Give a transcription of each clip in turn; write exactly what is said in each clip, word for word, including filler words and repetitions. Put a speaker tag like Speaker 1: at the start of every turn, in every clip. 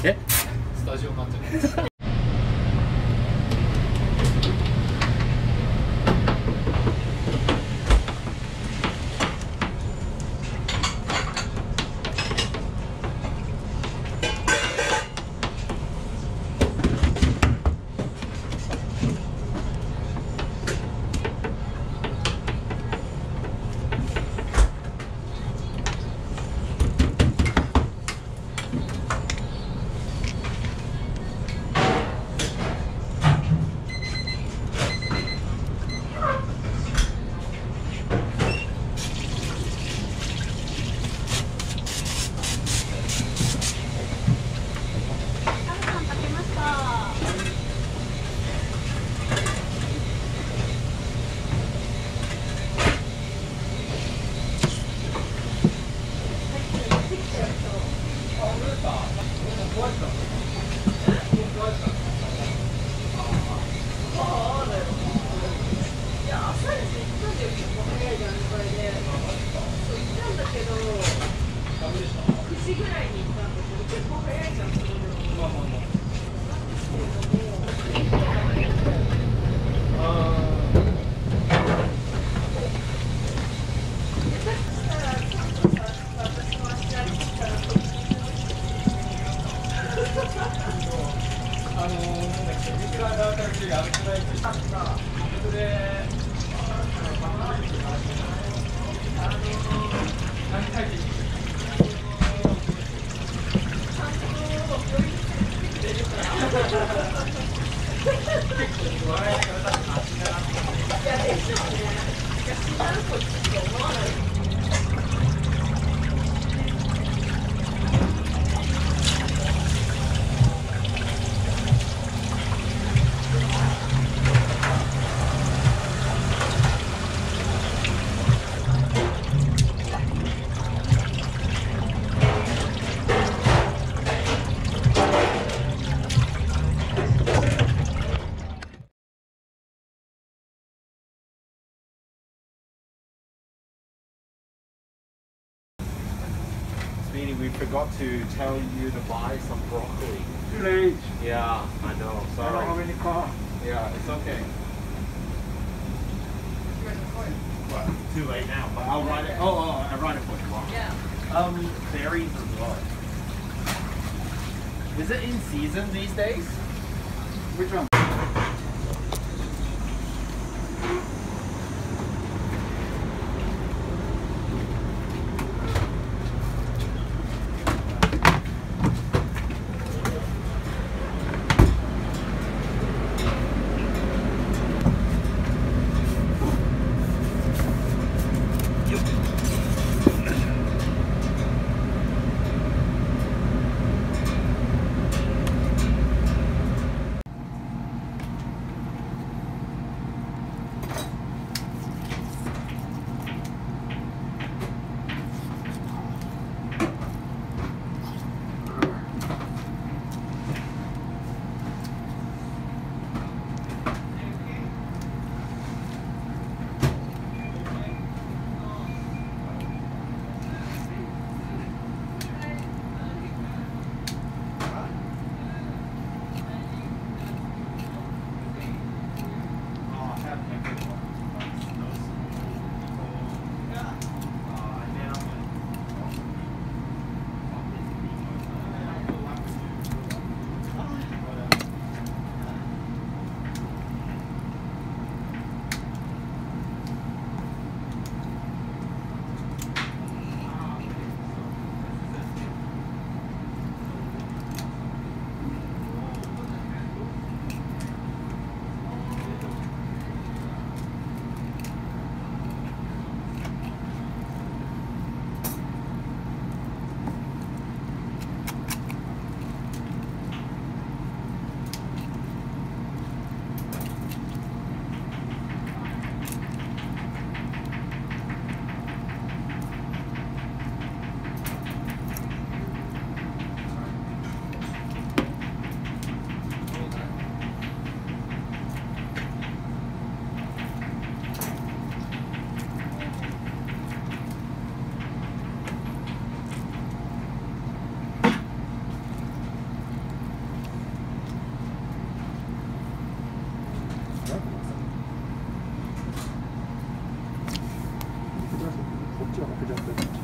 Speaker 1: え、スタジオになってる。
Speaker 2: We forgot to tell you to buy some broccoli.
Speaker 3: Too late.
Speaker 2: Yeah, I know. Sorry.
Speaker 3: I don't have any car.
Speaker 2: Yeah, it's okay. Well, too late now, but I'll write it. Oh, oh, I'll write it for tomorrow.
Speaker 4: Yeah.
Speaker 2: Um, berries as well. Is it in season these days?
Speaker 3: Which one? ちは負けちゃってる。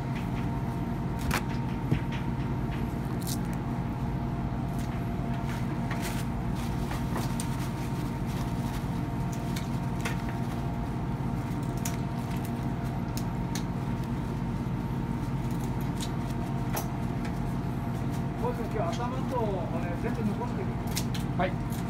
Speaker 3: 今日頭とあれ全部残ってる。
Speaker 1: はい。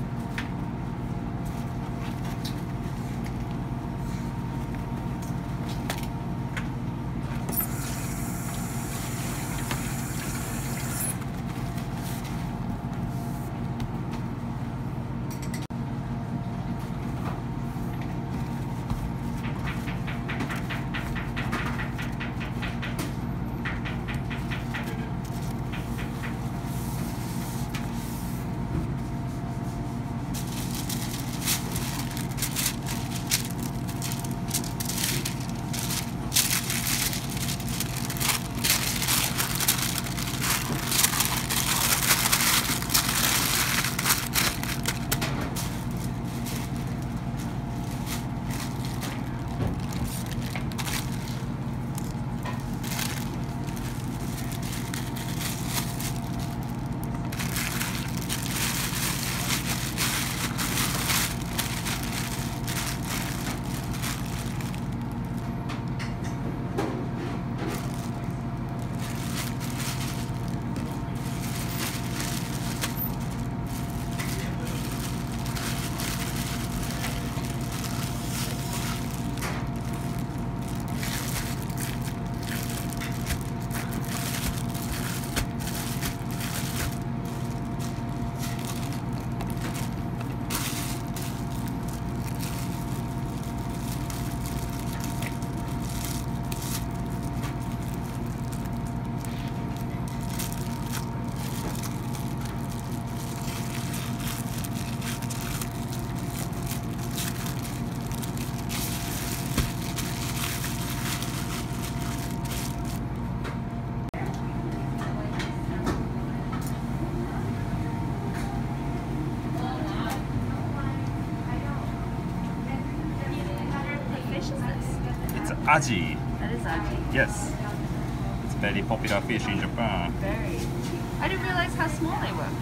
Speaker 4: Aji.
Speaker 5: That is aji.
Speaker 4: Yes. It's a very popular fish in Japan.
Speaker 5: Very. I didn't realize how small they were.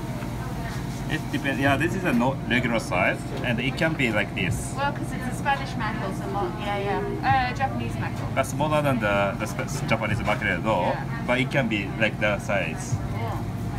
Speaker 4: It depends. Yeah, this is a no regular size, and it can be like this.
Speaker 5: Well, because it's a Spanish mackerel, so long. Yeah, yeah. Uh, Japanese mackerel.
Speaker 4: That's smaller than the, the Sp- Japanese mackerel though,
Speaker 5: Yeah.
Speaker 4: but it can be like that size.
Speaker 5: Yeah.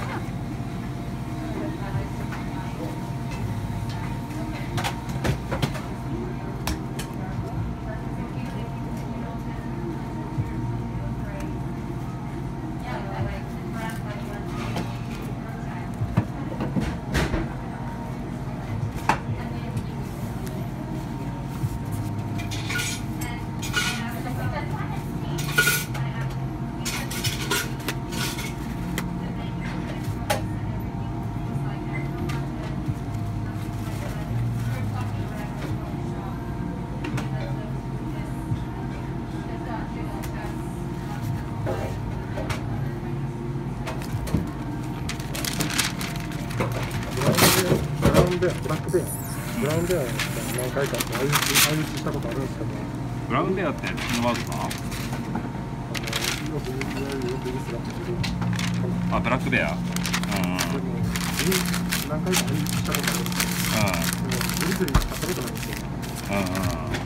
Speaker 3: ブラックベア、ブラウンベア何回か相打ちしたことあるんですけど、
Speaker 4: ブラウンベアって飲まずかな？
Speaker 3: あのよくいわゆるよくミスが起きる。
Speaker 4: あ、ブラックベア。うん。
Speaker 3: でも何回か相打ちしたことあるんですけど、でもグリズリー買ったことないんですよ。
Speaker 4: うん。うんうん。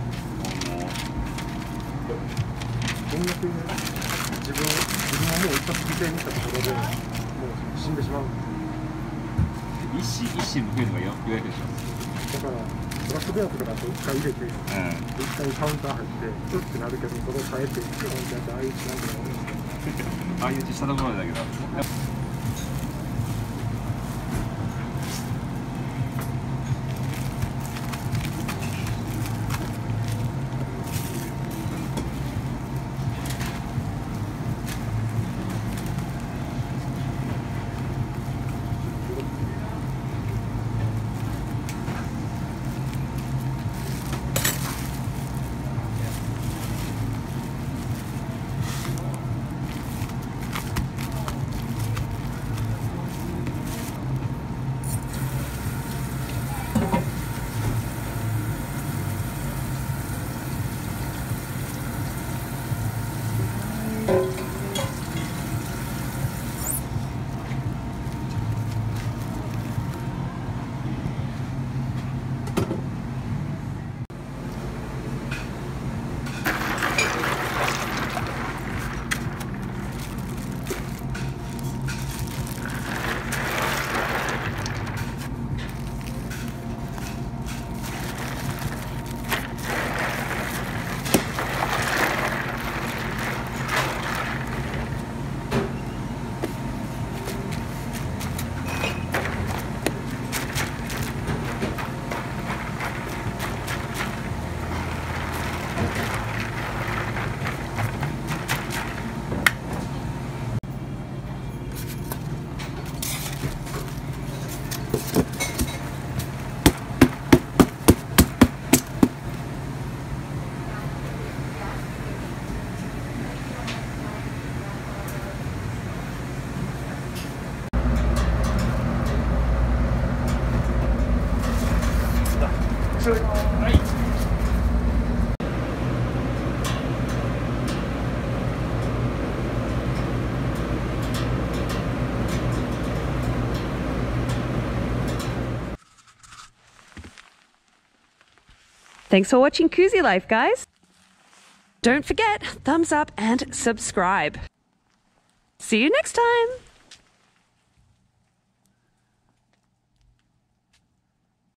Speaker 3: こんだけ自分自分はもう一発犠牲にしたところでもう死んでしまう。
Speaker 4: 一死一死の増えるのがよ予約でしょ。
Speaker 3: だからブラックベアとかだと一回入れて、うん、一回カウンター入ってうってなるけど、それを変えてってやって相打ちなんてのがあるんですよ。
Speaker 4: 相打ちしたところだけど。
Speaker 6: Thanks for watching Coozy Life, guys. Don't forget, thumbs up and subscribe. See you next time.